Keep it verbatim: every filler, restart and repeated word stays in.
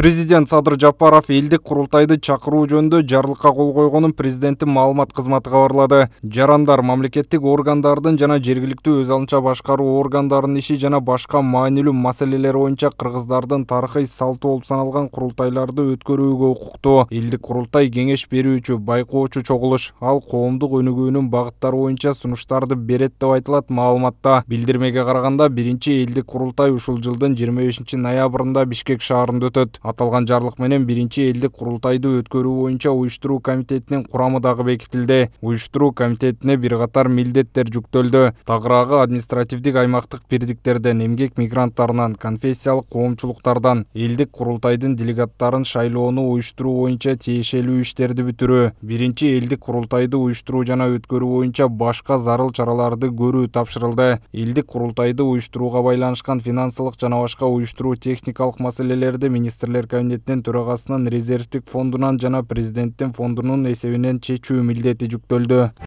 Президент Садыр Жапаров элдик курултайды чакыруу жөнүндө жарлыкка кол койгонун президенттин маалымат кызматы кабарлады. Жарандар мамлекеттик органдардын жана жергиликтүү өз алынча башкаруу органдарынын иши жана башка маанилүү маселелер боюнча кыргыздардын тарыхый салты болуп саналган курултайларды өткөрүүгө укуктуу. Элдик курултай кеңеш берүүчү, байкоочу чогулуш, ал коомдук өнүгүүнүн багыттары боюнча сунуштарды берет деп айтылат маалыматта. Билдирмеге караганда биринчи элдик курултай ушул жылдын жыйырма бешинчи ноябрында Бишкек шаарында өтөт. Аталган жарлык менен биринчи элдик курултайды өткөрүү боюнча уюштуруу комитетинин курамы дагы бекитилди. Уюштуруу комитетине бир катар милдеттер жүктөлдү. Тагыраагы административдик аймактык бирдиктерден, эмгек мигранттарынан, конфессиялык коомчулуктардан элдик курултайдын делегаттарын шайлоону уюштуруу боюнча тиешелүү иштерди бүтүрүү, биринчи элдик курултайды уюштуруу жана өткөрүү боюнча башка зарыл чараларды көрүү тапшырылды. Элдик курултайды уюштурууга байланышкан финансылык жана башка уюштуруу техникалык маселелерди министрлер кабинетинин төрагасынын резервдик фондунан жана президенттин фондунун эсебинен чечүү милдети жүктөлдү.